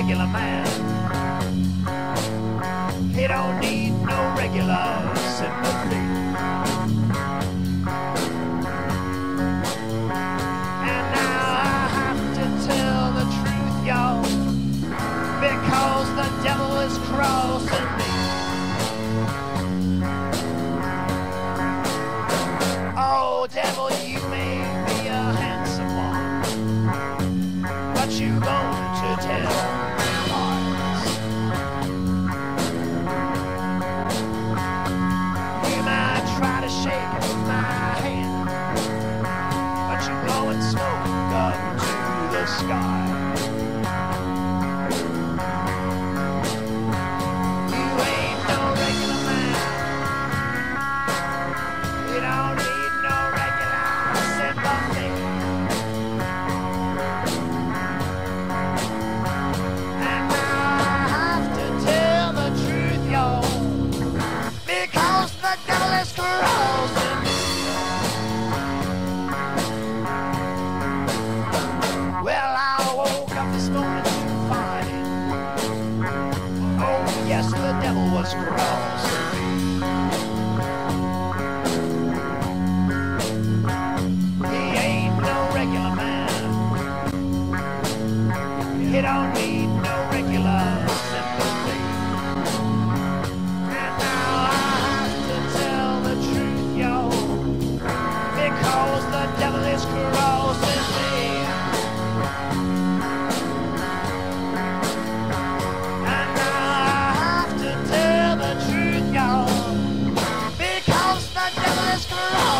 regular man. He don't need no regular sympathy. And now I have to tell the truth, y'all, because the devil is crossing me. Oh, devil, you may be a handsome one, but you going to tell lies. You might try to shake my hand, but you blowing smoke up to the sky. You ain't no regular man. You don't need no regular sympathy. And now I have to tell the truth, y'all, because the devil is crossing me. Well, I woke up this morning to find it. Oh, yes, the devil was crossing me. He ain't no regular man. He don't need no regular sympathy. And now I have to tell the truth, yo, because the devil is crossing me. And now I have to tell the truth, yo, because the devil is crossing me.